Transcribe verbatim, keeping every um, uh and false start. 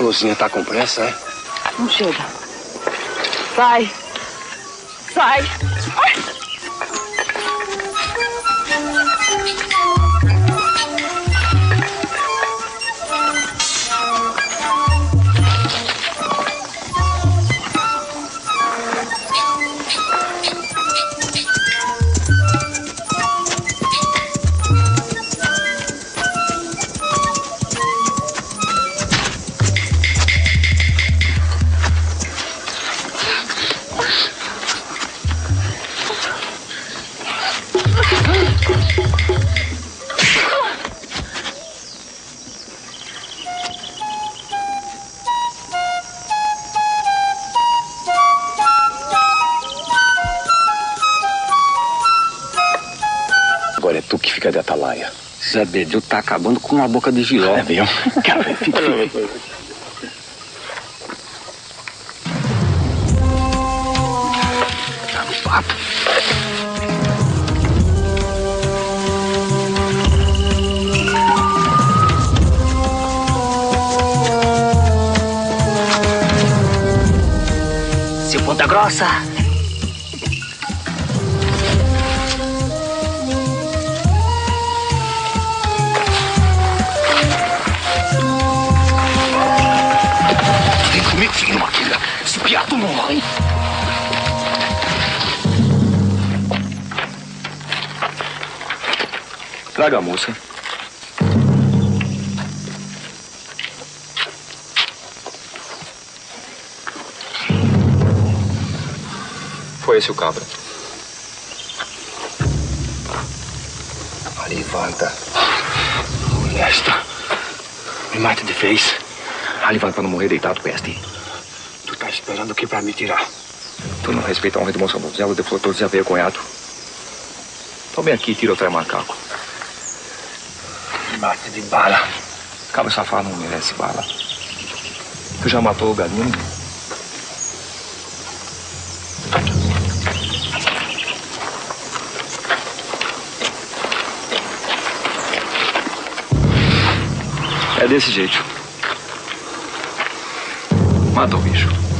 Florzinha tá com pressa, é? Não chega. Sai. Sai. Ai. Agora é tu que fica de atalaia. Zé Bedeu tá acabando com a boca de giló. É mesmo? Cara, fica... Tá no papo. Seu Ponta Grossa. Comigo, filho de uma quilha. Se piar, tu morre. Traga a moça. Foi esse o cabra. Levanta. Esta. Me mata de vez. Levanta pra não morrer deitado, peste. Tu tá esperando o que pra me tirar? Tu não respeita a honra de moça donzela, de flor todo desavergonhado. Tome aqui e tira o trem macaco. Me mate de bala. Cabra safado não merece bala. Tu já matou o galinho? É desse jeito. Mata o bicho.